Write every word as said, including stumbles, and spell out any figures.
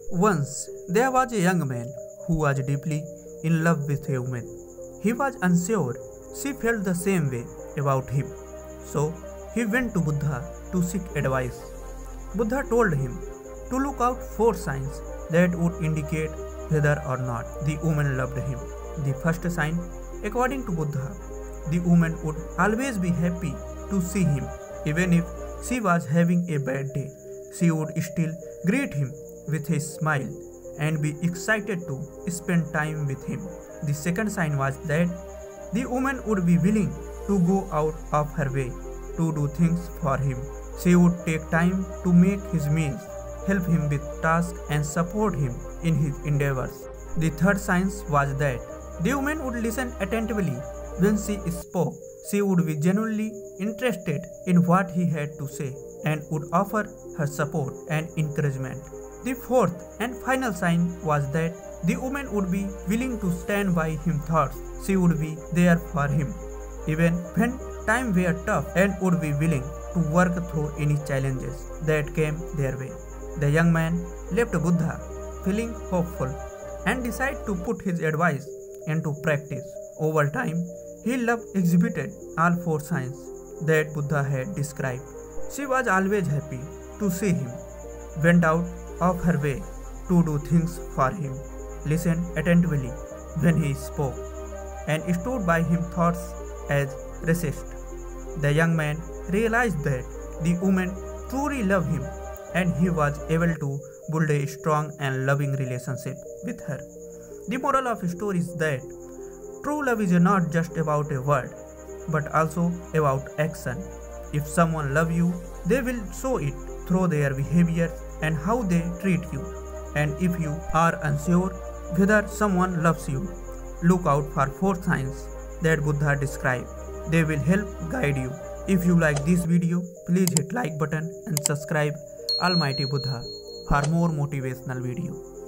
Once there was a young man who was deeply in love with a woman. He was unsure she felt the same way about him. So he went to Buddha to seek advice. Buddha told him to look out for signs that would indicate whether or not the woman loved him. The first sign, according to Buddha, the woman would always be happy to see him. Even if she was having a bad day, she would still greet him with a smile and be excited to spend time with him. The second sign was that the woman would be willing to go out of her way to do things for him. She would take time to make his meals, help him with tasks and support him in his endeavors. The third sign was that the woman would listen attentively when she spoke. She would be genuinely interested in what he had to say and would offer her support and encouragement. The fourth and final sign was that the woman would be willing to stand by his thoughts. She would be there for him, even when times were tough, and would be willing to work through any challenges that came their way. The young man left Buddha feeling hopeful and decided to put his advice into practice. Over time, his love exhibited all four signs that Buddha had described. She was always happy to see him, went out of her way to do things for him, listened attentively when he spoke, and stood by his thoughts as resist. The young man realized that the woman truly loved him and he was able to build a strong and loving relationship with her. The moral of the story is that true love is not just about a word, but also about action. If someone loves you, they will show it through their behavior and how they treat you. And if you are unsure whether someone loves you, look out for four signs that Buddha described. They will help guide you. If you like this video, please hit like button and subscribe Almighty Buddha for more motivational video.